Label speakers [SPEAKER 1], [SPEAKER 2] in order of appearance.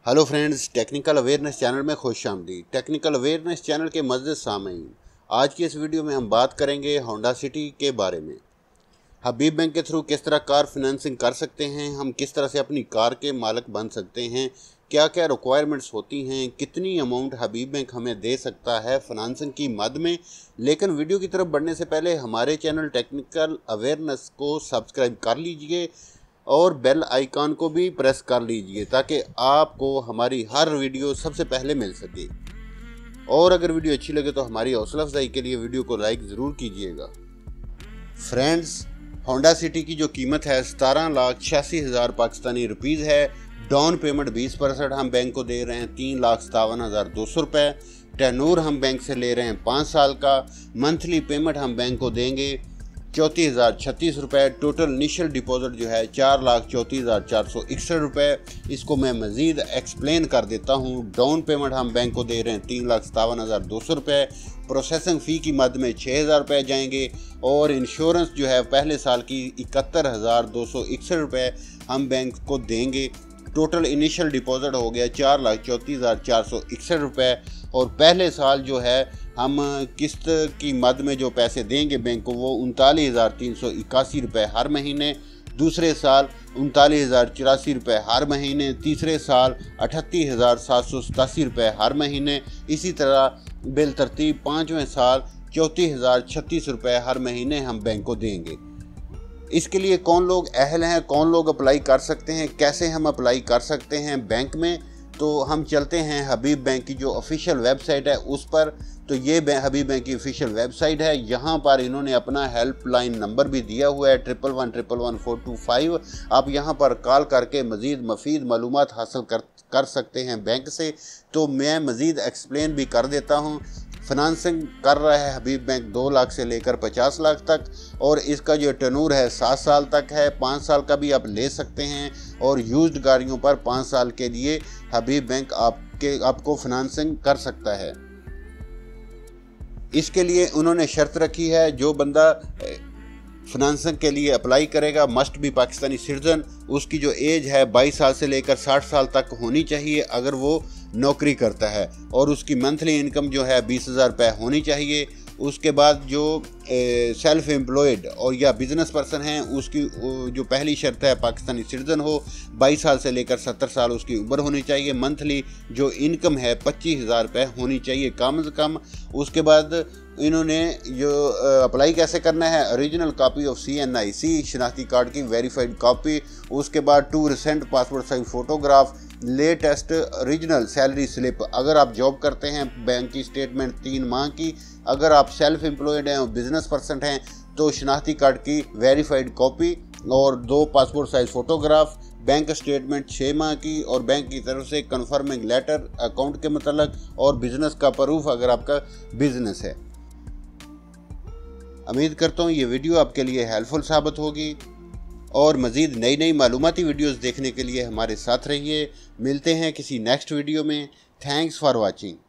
[SPEAKER 1] Hello friends, technical awareness channel में खुश आमदीद। टेक्निकल अवेयरनेस चैनल के मज़ीद सामीन, आज की इस वीडियो में हम बात करेंगे होंडा सिटी के बारे में। हबीब बैंक के थ्रू किस तरह कार फिनेंसिंग कर सकते हैं, हम किस तरह से अपनी कार के मालिक बन सकते हैं, क्या क्या रिक्वायरमेंट्स होती हैं, कितनी अमाउंट हबीब बैंक हमें दे सकता है फिनेंसिंग की मद में। लेकिन वीडियो की तरफ बढ़ने से पहले हमारे चैनल टेक्निकल अवेयरनेस को सब्सक्राइब कर लीजिए और बेल आइकॉन को भी प्रेस कर लीजिए ताकि आपको हमारी हर वीडियो सबसे पहले मिल सके। और अगर वीडियो अच्छी लगे तो हमारी हौसला अफजाई के लिए वीडियो को लाइक ज़रूर कीजिएगा। फ्रेंड्स, होंडा सिटी की जो कीमत है 17,86,000 पाकिस्तानी रुपीज़ है। डाउन पेमेंट 20% हम बैंक को दे रहे हैं 3,57,200 रुपये। टेनूर हम बैंक से ले रहे हैं 5 साल का। मंथली पेमेंट हम बैंक को देंगे 34,036 रुपये। टोटल इनिशियल डिपॉजिट जो है 4,34,461 रुपये। इसको मैं मज़ीद एक्सप्लेन कर देता हूँ। डाउन पेमेंट हम बैंक को दे रहे हैं 3,57,200 रुपये। प्रोसेसिंग फ़ी की मद में 6,000 रुपये जाएंगे और इंश्योरेंस जो है पहले साल की 71,261 रुपये हम बैंक को देंगे। टोटल इनिशियल डिपॉजिट हो गया 4,34,461 रुपये। और पहले साल जो है हम किस्त की मद में जो पैसे देंगे बैंक को वो 39,381 रुपये हर महीने। दूसरे साल 39,084 रुपये हर महीने। तीसरे साल 38,787 रुपये हर महीने। इसी तरह बिल तरतीब 5वें साल 34,036 रुपये हर महीने हम बैंक को देंगे। इसके लिए कौन लोग अहल हैं, कौन लोग अप्लाई कर सकते हैं, कैसे हम अप्लाई कर सकते हैं बैंक में, तो हम चलते हैं हबीब बैंक की जो ऑफिशियल वेबसाइट है उस पर। तो ये हबीब बैंक की ऑफिशियल वेबसाइट है। यहाँ पर इन्होंने अपना हेल्पलाइन नंबर भी दिया हुआ है 11111425। आप यहाँ पर कॉल करके मज़ीद मुफीद मालूमात हासिल कर सकते हैं बैंक से। तो मैं मज़ीद एक्सप्लेन भी कर देता हूँ। फिनेंसिंग कर रहा है हबीब बैंक 2 लाख से लेकर 50 लाख तक और इसका जो टनूर है 7 साल तक है। 5 साल का भी आप ले सकते हैं और यूज्ड गाड़ियों पर 5 साल के लिए हबीब बैंक आपको फिनेंसिंग कर सकता है। इसके लिए उन्होंने शर्त रखी है, जो बंदा फिनेंसिंग के लिए अप्लाई करेगा मस्ट भी पाकिस्तानी सिटीजन। उसकी जो एज है 22 साल से लेकर 60 साल तक होनी चाहिए अगर वो नौकरी करता है। और उसकी मंथली इनकम जो है 20,000 रुपये होनी चाहिए। उसके बाद जो सेल्फ एम्प्लॉयड और या बिज़नेस पर्सन हैं उसकी जो पहली शर्त है पाकिस्तानी सिटीजन हो। 22 साल से लेकर 70 साल उसकी उम्र होनी चाहिए। मंथली जो इनकम है 25,000 रुपये होनी चाहिए कम से कम। उसके बाद इन्होंने जो अप्लाई कैसे करना है, ओरिजिनल कॉपी ऑफ CNIC शनाख्ती कार्ड की वेरीफाइड कॉपी। उसके बाद 2 recent passport size photograph, latest original salary slip. अगर आप जॉब करते हैं बैंक की स्टेटमेंट 3 माह की। अगर आप सेल्फ एम्प्लॉयड हैं और बिजनेस पर्सन हैं तो शनाख्ती कार्ड की वेरीफाइड कॉपी और 2 passport size photograph, bank statement 6 माह की और बैंक की तरफ से कन्फर्मिंग लेटर अकाउंट के मतलब और बिजनेस का प्रूफ अगर आपका बिजनेस है। उम्मीद करता हूँ ये वीडियो आपके लिए हेल्पफुल साबित होगी और मज़ीद नई मालूमाती वीडियोस देखने के लिए हमारे साथ रहिए। मिलते हैं किसी नेक्स्ट वीडियो में। Thanks for watching.